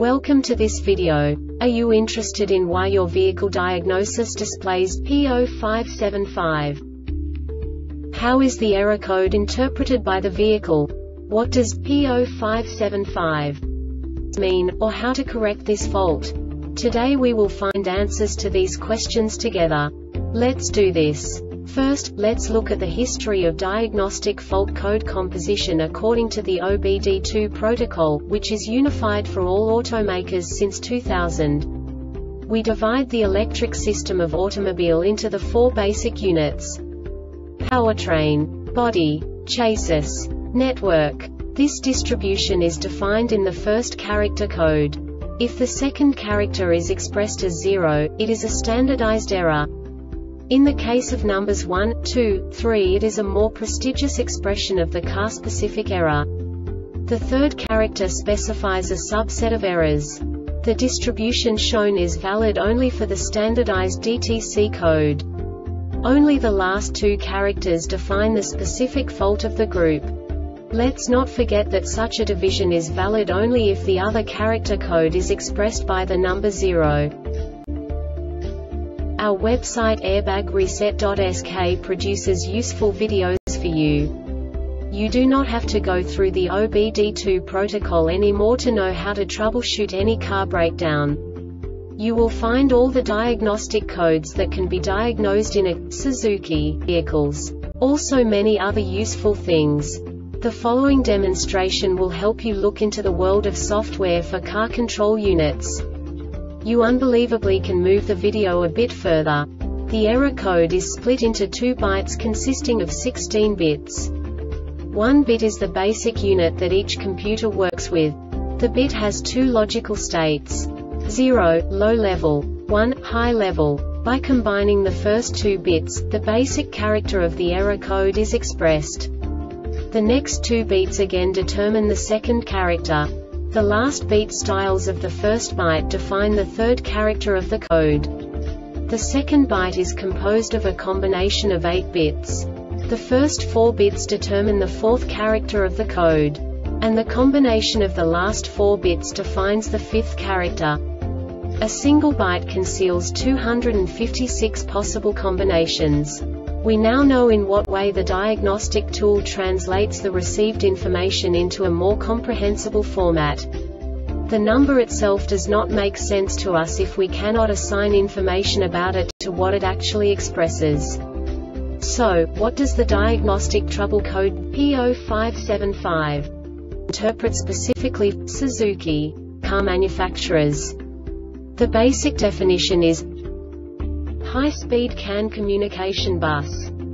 Welcome to this video. Are you interested in why your vehicle diagnosis displays P0575? How is the error code interpreted by the vehicle? What does P0575 mean, or how to correct this fault? Today we will find answers to these questions together. Let's do this. First, let's look at the history of diagnostic fault code composition according to the OBD2 protocol, which is unified for all automakers since 2000. We divide the electric system of automobile into the four basic units: powertrain, body, chassis, network. This distribution is defined in the first character code. If the second character is expressed as 0, it is a standardized error. In the case of numbers 1, 2, 3, it is a more prestigious expression of the car-specific error. The third character specifies a subset of errors. The distribution shown is valid only for the standardized DTC code. Only the last two characters define the specific fault of the group. Let's not forget that such a division is valid only if the other character code is expressed by the number 0. Our website airbagreset.sk produces useful videos for you. You do not have to go through the OBD2 protocol anymore to know how to troubleshoot any car breakdown. You will find all the diagnostic codes that can be diagnosed in a Suzuki vehicles. Also many other useful things. The following demonstration will help you look into the world of software for car control units. You unbelievably can move the video a bit further. The error code is split into 2 bytes consisting of 16 bits. 1 bit is the basic unit that each computer works with. The bit has 2 logical states: 0, low level, 1, high level. By combining the first 2 bits, the basic character of the error code is expressed. The next 2 beats again determine the second character. The last beat styles of the first byte define the third character of the code. The second byte is composed of a combination of 8 bits. The first 4 bits determine the fourth character of the code. And the combination of the last 4 bits defines the fifth character. A single byte conceals 256 possible combinations. We now know in what way the diagnostic tool translates the received information into a more comprehensible format. The number itself does not make sense to us if we cannot assign information about it to what it actually expresses. So, what does the diagnostic trouble code P0575 interpret specifically for Suzuki car manufacturers? The basic definition is high-speed CAN communication bus.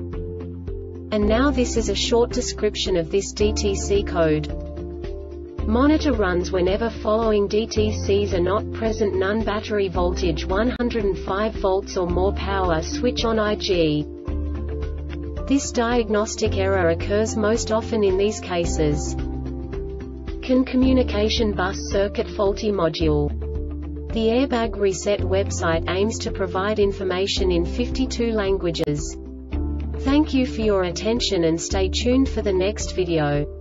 And now this is a short description of this DTC code. Monitor runs whenever following DTCs are not present: none, battery voltage 105 volts or more, power switch on IG. This diagnostic error occurs most often in these cases: CAN communication bus circuit faulty module. The Airbag Reset website aims to provide information in 52 languages. Thank you for your attention and stay tuned for the next video.